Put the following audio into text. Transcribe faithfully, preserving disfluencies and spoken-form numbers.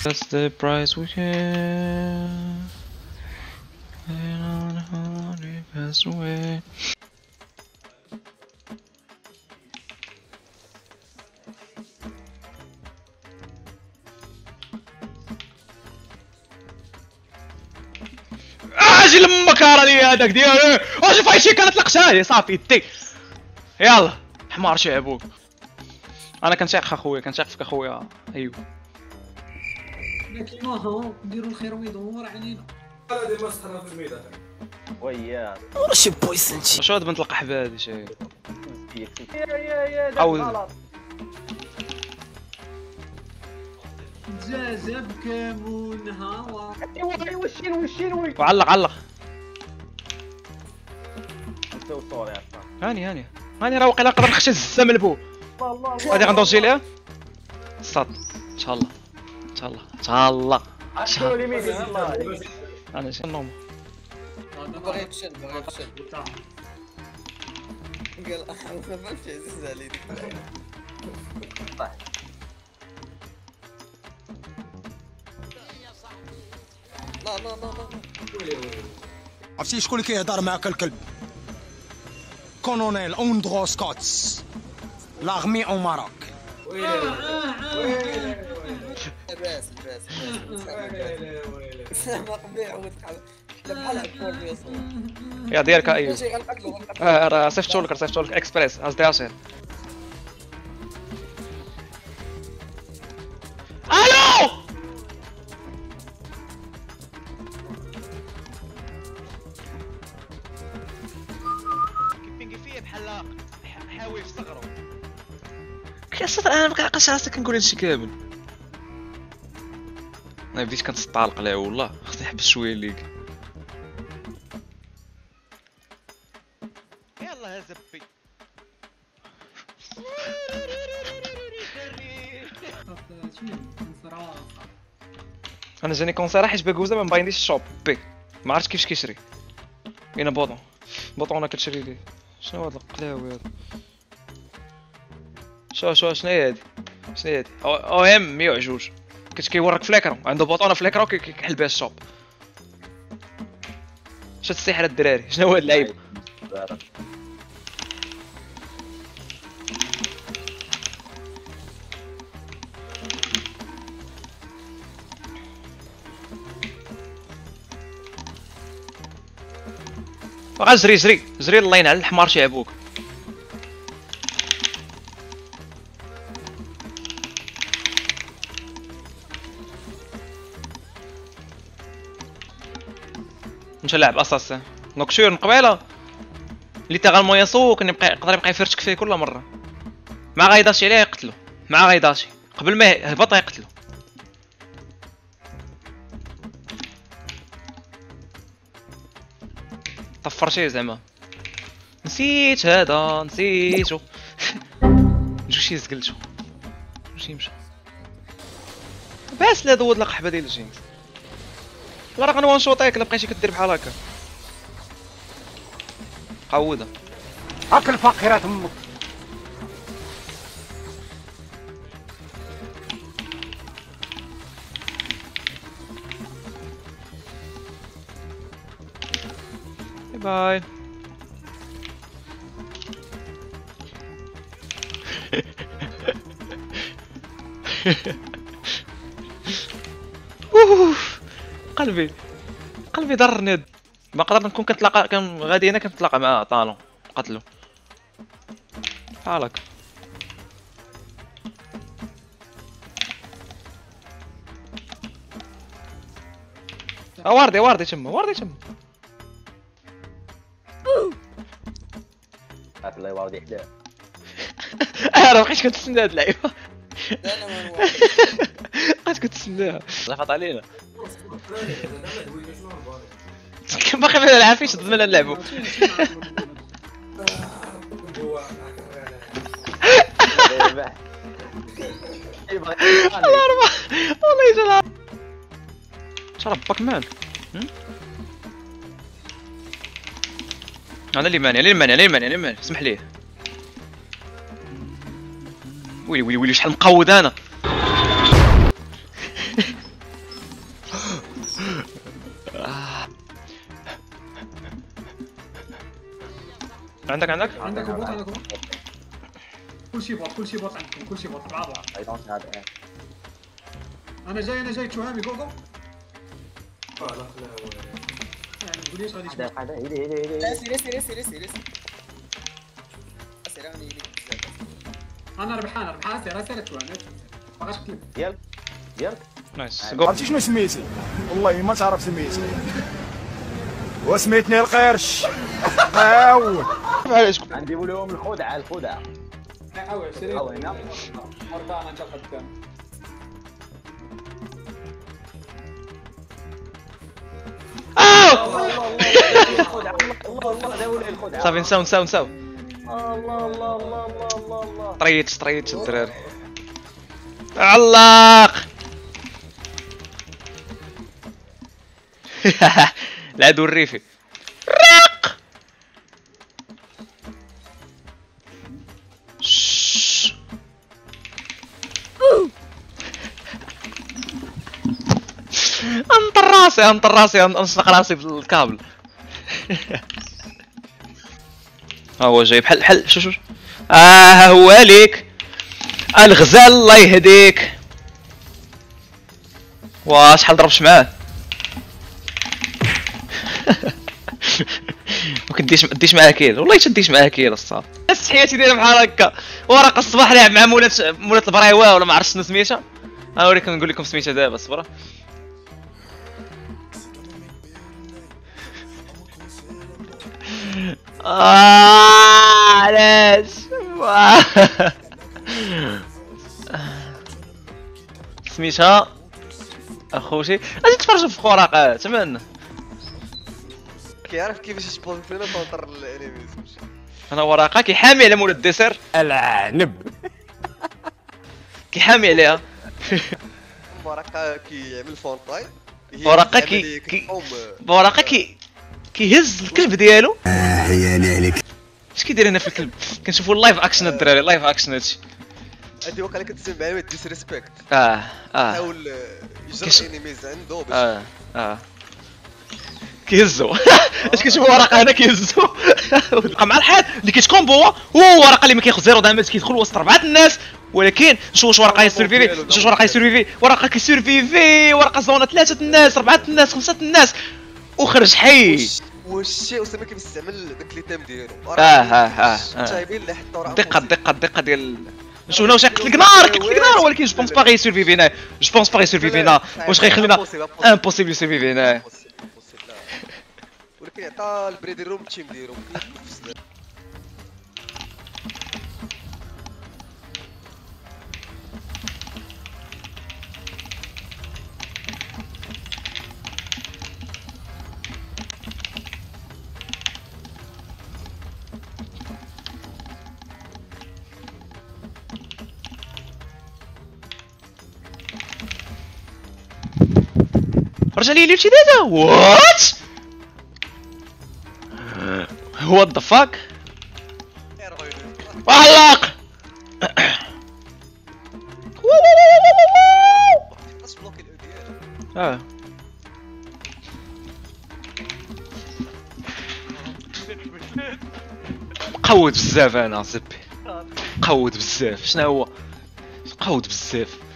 That's the price we can. And on how we pass away. اجي لمك راني هذاك ديالي واش فايشي كانت لقشاي صافي يدي يلا حمار شي ابوك. انا كنشيق اخويا كنشيق فيك اخويا. ايوا كيما هو نديرو الخير ويدور علينا. هذه مسخره في الميدان وياه واش بويسنتي واش هاد بنت القحبه هادي شي يا يا يا عاود. غلط. دجاجه بكمون هاوا ايوا ايوا الشين والشين وي وعلق علق. نساو الصور يا صاحبي. هاني هاني هاني راه واقيلا نقدر نخشى الزه من البو. الله الله غادي غندوزي ليها صاد ان شاء الله ان شاء الله ان شاء الله ان شاء عطوا الله. لي ميدان الله انا شي نوم باغي يفشل باغي يفشل قال ما فهمتش عزيز علي ديك لا لا لا لا عرفتي شكون اللي كيهضر معاك الكلب؟ كولونيل اوندرو سكوتس لاغمي او ماروك. لاباس لاباس لاباس ما قبيح وتقعد بحال هكا في الصوت يا ديالك ايوا ماشي غنقتلو غنقتلو اه راه صيفطو لك صيفطو لك اكسبريس قصدي عشير. الو كيبينغي فيا بحال حاوي في صغرو كيصدر. انا مكنعقلش راسي كنقول هادشي كامل. انا بديت كنتطالق ليه والله خصني نحبس شويه ليك. يلا يا زبي انا جاني كونسير حيت باكوزا ما مباينيش الشوب بي ما عرفتش كيفاش كيشري. كاينه بوطون بوطونه كتشري ليه. شنو هاد القلاوي هذا؟ شو شو شنو هي هادي؟ شنو هي هادي؟ او ام مية وجوج كنت كيوريك في ليكرون عنده بوطونه في ليكرون كيحل بها الشوب. شات السحر الدراري شنو هو هاد اللعيب؟ بقى جري جري جري الله ينعل الحمار شي عبوك. نمشي نلعب اساسين نوكشور من قبيله ليتيرالمون ياسو كان يبقى يقدر يبقى يفرتك فيه كل مره. مع غايداشي عليه يقتلو مع غايداشي قبل ما يهبط يقتلو. طفر شي زعما نسيت هذا نسيتو. نجو شي زقلتو مشي مشى باس لا دوض القحبه ديال الجينكس. لا راه غنوان شوطيك الا بقيتي كدير بحال هكا قوده هاك الفقيرات امك. باي اوف قلبي قلبي ضرني. ما قدرت نكون كنتلاقى كان غادي انا كنتلاقى مع طالون قتلو بحال هكا. اه واردي واردي تما واردي تما. عارف الله يواردي حداه. اه راه بقيت كنتسنى هاد اللعيبه. لا انا ما نواجه بقيت كنتسناها لافط علينا. باقي ما نلعبش ضد ما نلعبو. الله يرضى والله يجي شربك مان. انا اللي مانع اللي مانع اللي مانع اللي مانع اسمح ليه. ويلي ويلي ويلي شحال مقود انا. عندك عندك عندك بوت عندك بوت كلشي بوت كلشي بوت عندكم كلشي بوت مع بعض. I don't have aim. انا جاي انا جاي تشوهامي جو جو. اه لا لا يعني ما تقوليش غادي هذا تموت. هذا هيدي هيدي هيدي. لا سيري سيري سيري سيري سيري راني ليك بزاف. انا ربحان ربحان سير سير تشوهامي ما غاش تكلم. ديالك ديالك. نايس جو. عرفتي شنو سميتي؟ والله ما تعرف سميتي. وسميتني القرش. هاول. علاش غنديروا لهم الخدعه الخدعه. حاول سيري. حاول هنا. مرة انا نشوف قدام. الخدعه الله الله داول الخدعه. صافي نساو نساو نساو. الله الله الله الله الله الله. طريتش طريتش الدراري. علاق. العدو الريفي. راق. شش. انطر راسي انطر راسي انسلق راسي في الكابل. ها هو جاي بحال بحال شوف شوف. اه ها هو ليك الغزال الله يهديك. وا شحال ضربش معاه. ما كديش ما ديش معاه كيل والله تديش معاه كيل الصافي. بس حياتي دايره بحال هكا ورق الصباح لعب مع مولات مولات البرايوه ولا ما عرفتش شنو سميتها. غنوريكم نقول لكم سميتها دابا صبره. آه علاش سميتها اخوتي غادي تفرجوا في خرافات من كيعرف كيفاش يشبط فينا كونتر الانيميز. انا ورقه كيحامي على مول الديسير العنب. كيحامي عليها. ورقه كيعمل فونطاي. ورقه كي كي ورقه كي كيهز الكلب ديالو. عيالي عليك. اش كيدير هنا في الكلب؟ كنشوفوا اللايف اكشن الدراري لايف اكشن هادشي. هادي وقيلا كتسمع معايا ديس ريسبكت. اه اه حاول يجر كيش- الانيميز عنده باش اه اه كيهزو. اش كتشوفوا ورقه هنا كيهزو. بقى مع الحال اللي كيتكومبو هو ورقه اللي ما كياخذ زيرو دامج كيدخل وسط اربعه الناس. ولكن شوف واش ورقه يسيرفيفي شوف واش ورقه يسيرفيفي ورقه كيسيرفيفي ورقه زونه ثلاثه الناس اربعه الناس خمسه الناس وخرج حي. واش واش الشيء اسامه كيستعمل داك لي تام ديالو. اه اه اه تايبين اللي حطوا راه الدقه الدقه الدقه ديال شوف هنا واش يقتلك نار كيقتلك نار ولكن جو بونس با غيسيرفيفي هنا جو بونس با غيسيرفيفي هنا واش غيخلينا امبوسيبل يسيرفيفي هنا. ولكن عطا البريدي روم التيم ديالو. رجع لي لي داتا وات وات ذا فاك علق. خاص بلوكي الاو ديالو. اه قود بزاف انا زبي قود بزاف شنو هو قود بزاف.